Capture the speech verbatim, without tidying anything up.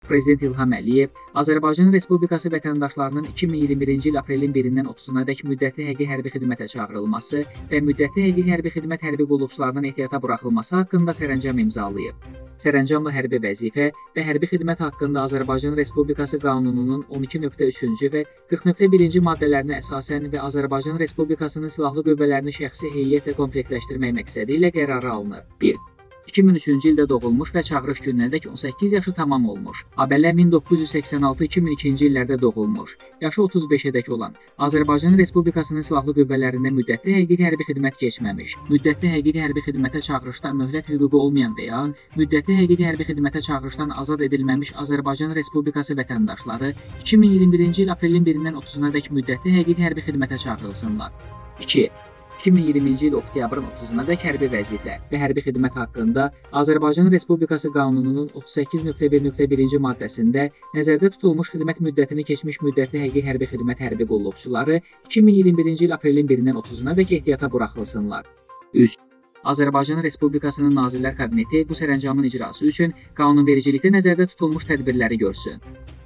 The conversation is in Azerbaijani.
Prezident İlham Əliyev Azərbaycan Respublikası vətəndaşlarının iki min iyirmi birinci il aprelin birindən otuzunadək müddətli həqiqi hərbi xidmətə çağırılması və müddətli həqiqi hərbi xidmət hərbi qulluqçularının ehtiyata buraxılması haqqında sərəncam imzalayıb. Sərəncamla hərbi vəzifə və hərbi xidmət haqqında Azərbaycan Respublikası Qanununun on iki nöqtə üçüncü və qırx nöqtə birinci maddələrinə əsasən və Azərbaycan Respublikasının silahlı qüvvələrini şəxsi heyətlə komplektləşdirmək məqsədi ilə qərarı alınır. bir. iki min üçüncü ildə doğulmuş və çağırış gününədək on səkkiz yaşı tamam olmuş, habelə min doqquz yüz səksən altı iki min ikinci illərdə doğulmuş, yaşı otuz beşədək olan, Azərbaycan Respublikasının silahlı qüvvələrində müddətli həqiqi hərbi xidmət keçməmiş, müddətli həqiqi hərbi xidmətə çağırışda möhlət hüququ olmayan və ya müddətli həqiqi hərbi xidmətə çağırışdan azad edilməmiş Azərbaycan Respublikası vətəndaşları iki min iyirmi birinci il aprelin birindən otuzunadək müddətli həqiqi hərbi xidmətə çağırılsınlar. iki. iki min iyirminci il oktyabrın otuzunadək hərbi vəzifə və hərbi xidmət haqqında Azərbaycan Respublikası Qanununun otuz səkkiz nöqtə bir nöqtə birinci maddəsində nəzərdə tutulmuş xidmət müddətini keçmiş müddətli həqiqi hərbi xidmət hərbi qulluqçuları iki min iyirmi birinci il aprelin birindən otuzunadək ehtiyata buraxılsınlar. üç. Azərbaycan Respublikasının Nazirlər Kabineti bu sərəncamın icrası üçün qanunvericilikdə nəzərdə tutulmuş tədbirləri görsün.